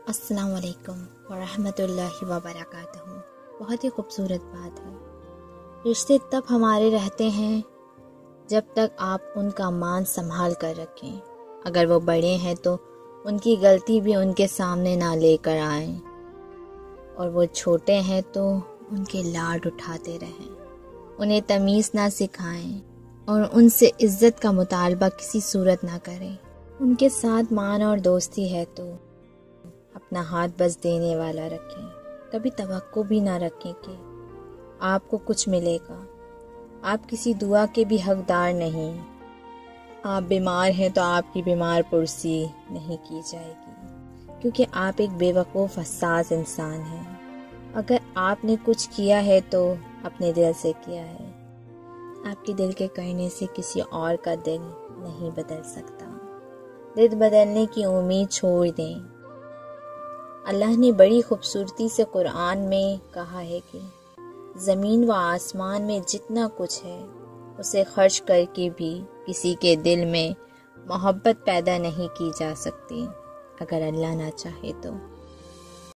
السلام علیکم ورحمۃ اللہ وبرکاتہ۔ بہت ہی خوبصورت بات ہے۔ رشتے تب ہمارے رہتے ہیں جب تک آپ ان کا مان سنبھال کر رکھیں۔ اگر وہ بڑے ہیں تو ان کی غلطی بھی ان کے سامنے نہ لے کر آئیں، اور وہ چھوٹے ہیں تو ان کے لاڈ اٹھاتے رہیں، انہیں تمیز نہ سکھائیں اور ان سے عزت کا مطالبہ کسی صورت نہ کریں۔ ان کے ساتھ مان اور دوستی ہے تو اپنا ہاتھ بس دینے والا رکھیں۔ کبھی توقع بھی نہ رکھیں کہ آپ کو کچھ ملے گا۔ آپ کسی دعا کے بھی حقدار نہیں۔ آپ بیمار ہیں تو آپ کی بیمار پرسی نہیں کی جائے گی، کیونکہ آپ ایک بے وقوف حساس انسان ہیں۔ اگر آپ نے کچھ کیا ہے تو اپنے دل سے کیا ہے۔ آپ کے دل کے کرنے سے کسی اور کا دل نہیں بدل سکتا۔ دل بدلنے کی امید چھوڑ دیں۔ اللہ نے بڑی خوبصورتی سے قرآن میں کہا ہے کہ زمین و آسمان میں جتنا کچھ ہے اسے خرچ کر کے بھی کسی کے دل میں محبت پیدا نہیں کی جا سکتی، اگر اللہ نہ چاہے تو۔